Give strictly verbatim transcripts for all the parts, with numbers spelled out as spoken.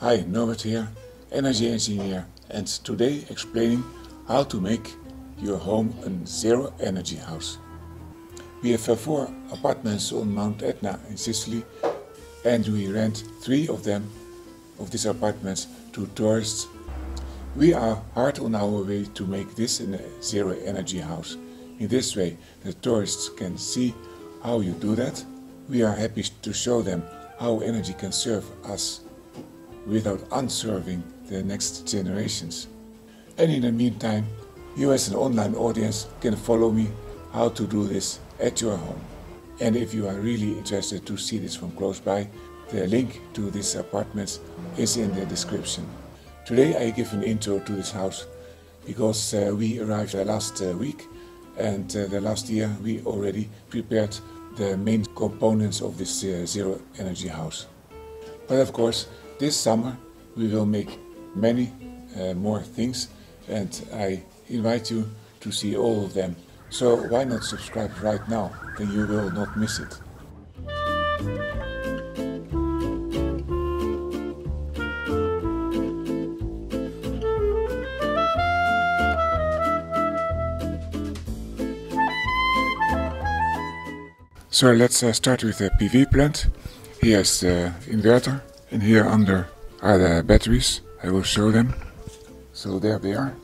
Hi, Norbert here, energy engineer, and today explaining how to make your home a zero energy house. We have uh, four apartments on Mount Etna in Sicily, and we rent three of them, of these apartments, to tourists. We are hard on our way to make this a zero energy house. In this way, the tourists can see how you do that. We are happy to show them how energy can serve us without unserving the next generations. And in the meantime, you as an online audience can follow me how to do this at your home. And if you are really interested to see this from close by, the link to these apartments is in the description. Today I give an intro to this house because uh, we arrived uh, last uh, week, and uh, the last year we already prepared the main components of this uh, zero energy house. But of course, this summer we will make many uh, more things, and I invite you to see all of them. So why not subscribe right now, then you will not miss it. So let's uh, start with the P V plant. Here's the inverter, and here under are the batteries. I will show them. So there they are.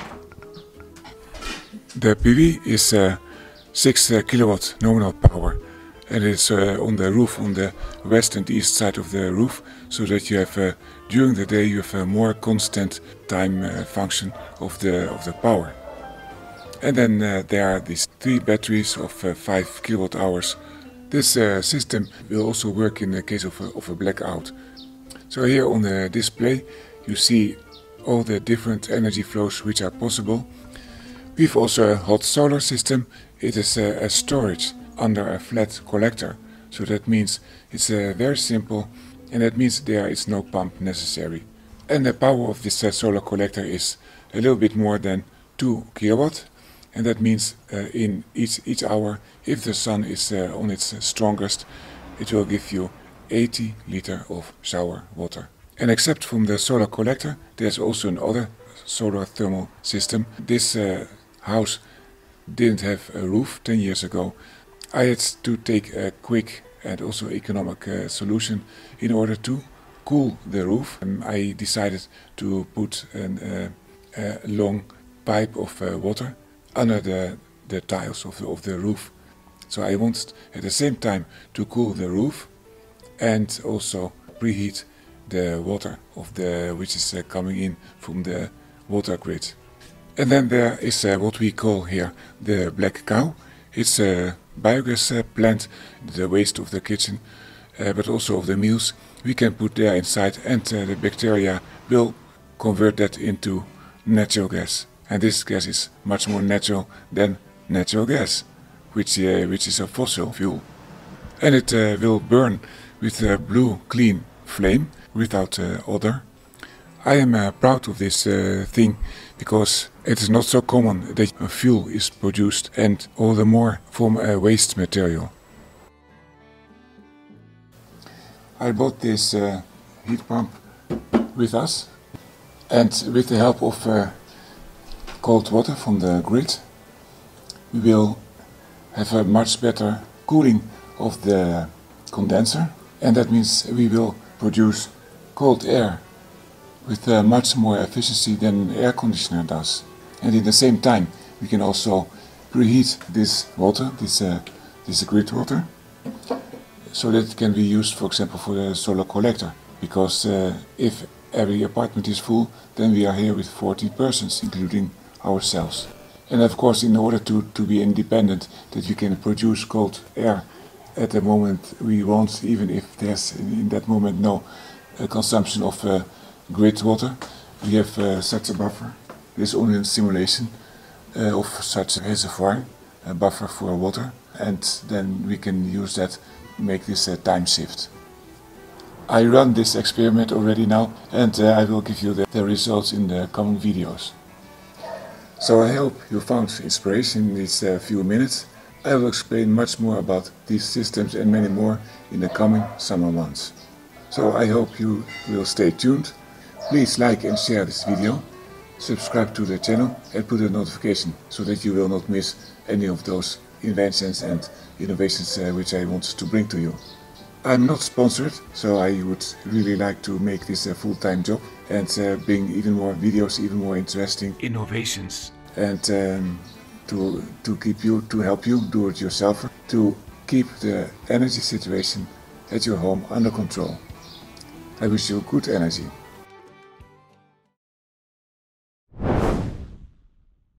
The P V is uh, six uh, kilowatt nominal power, and it's uh, on the roof, on the west and east side of the roof, so that you have uh, during the day you have a more constant time uh, function of the of the power. And then uh, there are these three batteries of uh, five kilowatt hours. This uh, system will also work in the case of a, of a blackout. So here on the display you see all the different energy flows which are possible. We've also a hot solar system. It is a, a storage under a flat collector. So that means it's uh, very simple, and that means there is no pump necessary. And the power of this uh, solar collector is a little bit more than two kilowatt. And that means uh, in each, each hour, if the sun is uh, on its strongest, it will give you eighty liter of shower water. And except from the solar collector, there's also another solar thermal system. This uh, house didn't have a roof ten years ago. I had to take a quick and also economic uh, solution in order to cool the roof. Um, I decided to put an, uh, a long pipe of uh, water under the, the tiles of the, of the roof. So I wanted at the same time to cool the roof and also preheat the water of the which is uh, coming in from the water grid. And then there is uh, what we call here the black cow. It's a biogas uh, plant, the waste of the kitchen, uh, but also of the meals we can put there inside, and uh, the bacteria will convert that into natural gas. And this gas is much more natural than natural gas, which, uh, which is a fossil fuel. And it uh, will burn with a blue, clean flame without uh, odor. I am uh, proud of this uh, thing, because it is not so common that a fuel is produced, and all the more from a waste material. I bought this uh, heat pump with us, and with the help of uh, cold water from the grid, we will have a much better cooling of the condenser, and that means we will produce cold air with uh, much more efficiency than an air conditioner does. And in the same time we can also preheat this water, this, uh, this grid water, so that it can be used, for example, for the solar collector, because uh, if every apartment is full, then we are here with forty persons, including ourselves. And of course, in order to, to be independent, that we can produce cold air at the moment we want, even if there's in that moment no uh, consumption of uh, grid water, we have uh, such a buffer. This is only a simulation uh, of such a reservoir, a buffer for water, and then we can use that to make this uh, time shift. I run this experiment already now, and uh, I will give you the, the results in the coming videos. So I hope you found inspiration in these uh, few minutes. I will explain much more about these systems and many more in the coming summer months. So I hope you will stay tuned. Please like and share this video, subscribe to the channel and put a notification so that you will not miss any of those inventions and innovations uh, which I want to bring to you. I'm not sponsored, so I would really like to make this a full-time job and uh, bring even more videos, even more interesting innovations, and um, to to keep you, to help you do it yourself, to keep the energy situation at your home under control. I wish you good energy.